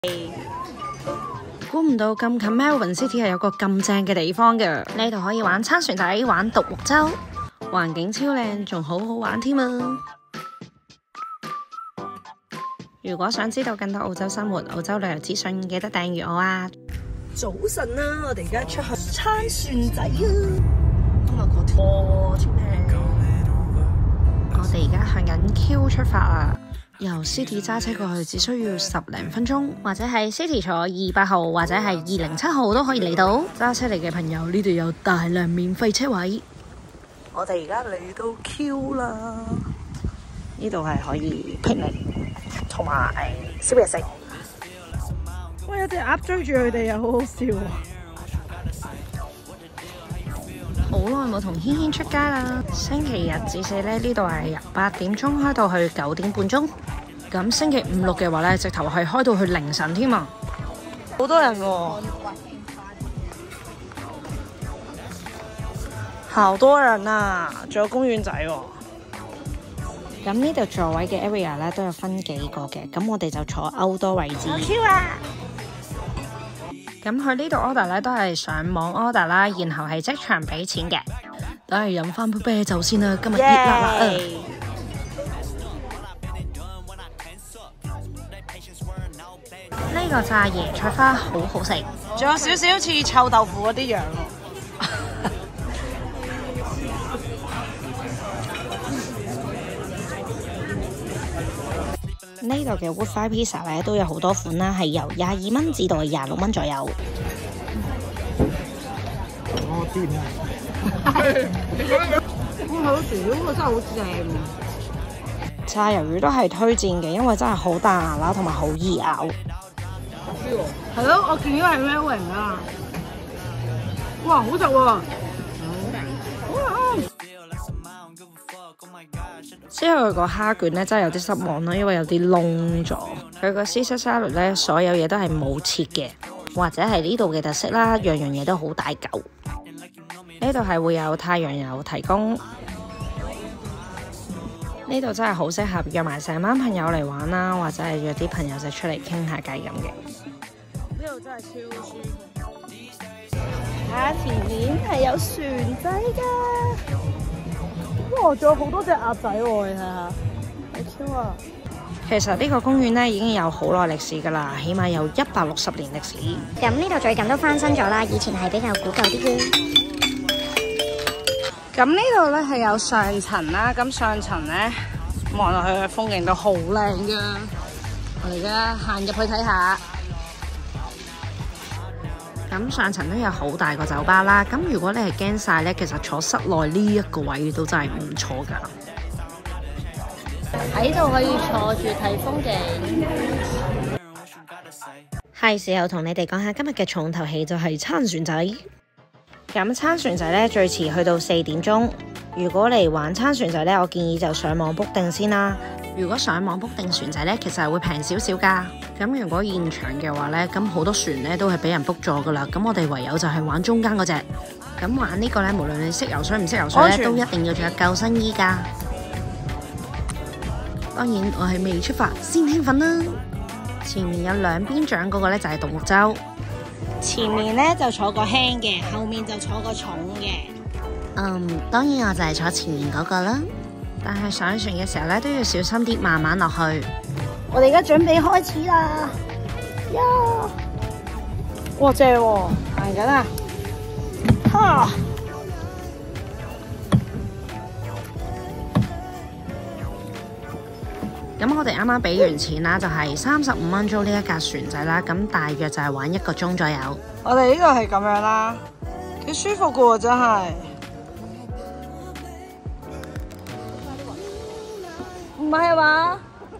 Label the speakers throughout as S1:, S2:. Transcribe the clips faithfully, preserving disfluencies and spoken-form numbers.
S1: 估唔到咁近 Melbourne City 係有個咁正嘅地方嘅，呢度可以玩撐船仔、玩獨木舟，環境超靚，仲好好玩添啊！如果想知道更多澳洲生活、澳洲旅遊資訊，記得訂閱我啊！
S2: 早晨啦，我哋而家出去撐船仔啊！今日個拖超靚。
S1: 我哋而家向緊 Q 出發啊！由 City 揸車過去只需要十零分鐘，或者係 City 坐二百號或者係二零七號都可以嚟到。揸車嚟嘅朋友，呢度有大量免費車位。
S2: 我哋而家嚟到 Q 啦，
S1: 呢度係可以 picnic
S2: 同埋燒嘢食。
S1: 喂，有隻鴨追住佢哋又好好笑啊！好耐冇同軒軒出街啦。星期日至四咧，呢度係由八點鐘開到去九點半鐘。咁星期五六嘅話咧，直頭係開到去凌晨添啊！
S2: 好多人喎，好多人啊！仲有公園仔喎。
S1: 咁呢度座位嘅 area 咧都有分幾個嘅，咁我哋就坐 outdoor 位置。
S2: 好 Q 啊！
S1: 咁去呢度 order 咧都係上網 order 啦，然後係即場俾錢嘅。等係飲翻杯啤酒先啦，今日熱辣辣啊！呢個炸椰菜花好好食，
S2: 仲有少少似臭豆腐嗰啲樣喎。
S1: 呢度嘅 wood fire pizza 咧都有好多款啦，係由廿二蚊至到廿六蚊左右。
S2: 我掂啊！哇，好屌，真係好正。
S1: 炸魷魚都係推薦嘅，因為真係好彈牙啦，同埋好易咬。
S2: 係咯，我見到係 Melvin 啊！哇，好食喎！
S1: 之後佢個蝦卷咧真係有啲失望啦，因為有啲燶咗。佢個 Caesar salad咧，所有嘢都係冇切嘅，或者係呢度嘅特色啦，樣樣嘢都好大嚿。呢度係會有太陽油提供。呢度真係好適合約埋成班朋友嚟玩啦，或者係約啲朋友仔出嚟傾下偈咁嘅。
S2: 呢度真係超舒服。睇下前面係有船仔㗎。哇！仲有好多隻鴨仔喎，你睇下，好 Q 啊！
S1: 其實呢個公園咧已經有好耐歷史㗎啦，起碼有一百六十年歷史。
S3: 咁呢度最近都翻新咗啦，以前係比較古舊啲嘅。
S2: 咁呢度咧係有上層啦，咁上層咧望落去嘅風景都好靚㗎。我哋而家行入去睇下。
S1: 咁上層都有好大個酒吧啦，咁如果你係驚曬咧，其實坐室內呢一個位都真係唔錯㗎。
S3: 喺度可以坐住睇風景。
S1: 係時候同你哋講下今日嘅重頭戲就係撐船仔。咁撐船仔咧最遲去到四點鐘。如果嚟玩撐船仔咧，我建議就上網 book 定先啦。如果上網 book 定船仔咧，其實係會平少少㗎。咁如果現場嘅話咧，咁好多船咧都係俾人 book 咗㗎啦。咁我哋唯有就係玩中間嗰隻。咁玩呢個咧，無論你識游水唔識游水咧，都一定要着救生衣㗎。當然我係未出發先興奮啦。前面有兩邊槳嗰個咧就係獨木舟，
S2: 前面咧就坐個輕嘅，後面就坐個重嘅。
S1: 嗯，當然我就係坐前面嗰個啦。但係上船嘅時候咧都要小心啲，慢慢落去。
S2: 我哋而家準備開始啦！呀！哇，正喎，行緊啊！哈！
S1: 咁我哋啱啱俾完錢啦，就係三十五蚊租呢一架船仔啦。咁大約就係玩一個鐘左右。
S2: 我哋呢度係咁樣啦，幾舒服噶喎，真係。唔係嘛？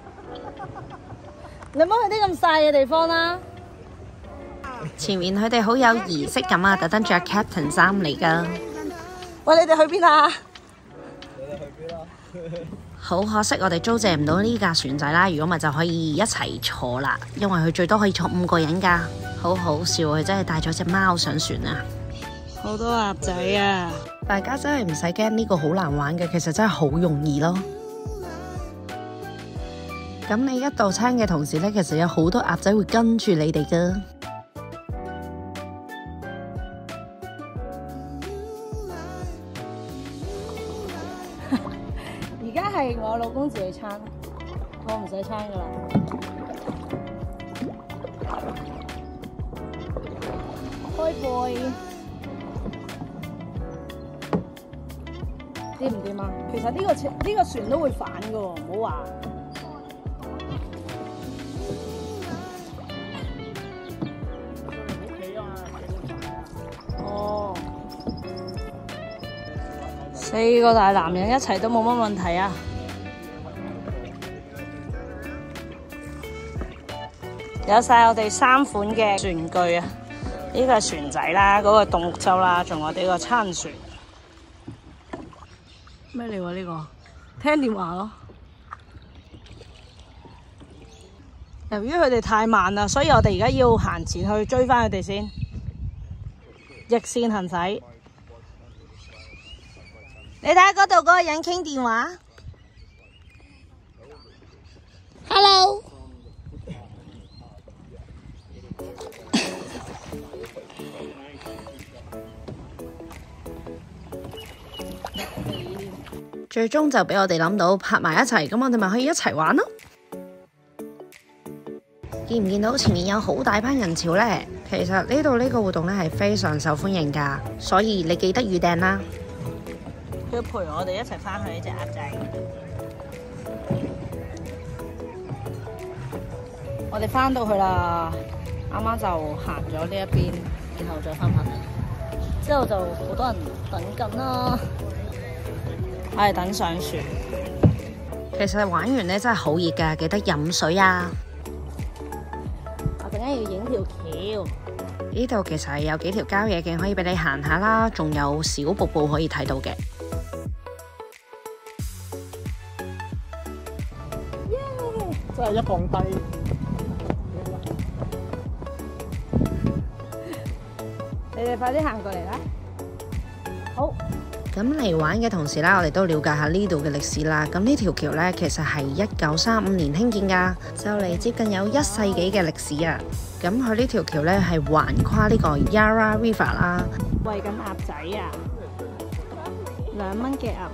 S2: 你唔好去啲咁曬嘅地方啦。
S1: 前面佢哋好有儀式感啊，特登着 Captain 衫嚟噶。
S2: 喂，你哋去邊啊？
S4: 你哋去邊啊？
S1: 好可惜，我哋租借唔到呢架船仔啦。如果咪就可以一齊坐啦，因為佢最多可以坐五個人噶。好好笑，佢真係帶咗隻貓上船啊！
S2: 好多鴨仔啊！
S1: 大家真係唔使驚，呢個好難玩嘅，其實真係好容易咯。 咁你一到餐嘅同時咧，其實有好多鴨仔會跟住你哋噶。
S2: 而家係我老公自己餐，我唔使餐噶啦。開背掂唔掂啊？其實呢、呢個呢、呢個船都會反噶喎，唔好話。哦，四個大男人一齊都冇乜問題啊！有晒我哋三款嘅船具啊！呢個係船仔啦，嗰、嗰個獨木舟啦，仲有我哋個餐船。咩嚟喎？呢個聽電話咯。由於佢哋太慢啦，所以我哋而家要行前去追翻佢哋先。逆線行駛。你睇下嗰度嗰個人傾電話。Hello。
S1: 最終就俾我哋諗到拍埋一齊，咁我哋咪可以一齊玩咯。見唔見到前面有好大班人潮呢？其實呢度呢個活動呢係非常受歡迎㗎，所以你記得預訂啦。
S2: 佢陪我哋一齊翻去呢隻鴨仔。我哋翻到去啦，啱啱就行咗呢一邊，然後再翻返嚟，之後就好多人等緊啦。我哋等上船。
S1: 其實玩完呢真係好熱㗎，記得飲水啊！
S2: 我陣間要影條橋。
S1: 呢度其實係有幾條郊野徑可以俾你行下啦，仲有小瀑布可以睇到嘅。
S2: 耶！
S4: 真係一放低。
S2: 你哋快啲行過嚟啦！好。
S1: 咁嚟玩嘅同時啦，我哋都了解下呢度嘅歷史啦。咁呢條橋呢，其實係一九三五年興建㗎，就嚟接近有一世紀嘅歷史啊。咁佢呢條橋呢，係橫跨呢個 Yarra River 啦。
S2: 餵緊鴨仔啊！兩蚊嘅鴨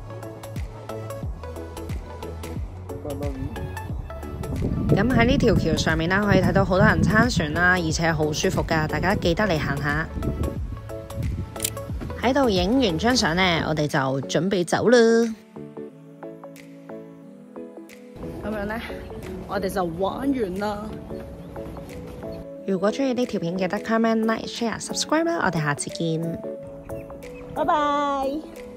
S2: 糧。
S1: 咁喺呢條橋上面啦，可以睇到好多人撐船啦，而且好舒服㗎。大家記得嚟行下。喺度影完張相呢，我哋就準備走啦。
S2: 咁樣呢，我哋就玩完啦。
S1: 如果中意呢條片，記得 comment、like、share、subscribe 啦。我哋下次見，
S2: 拜拜。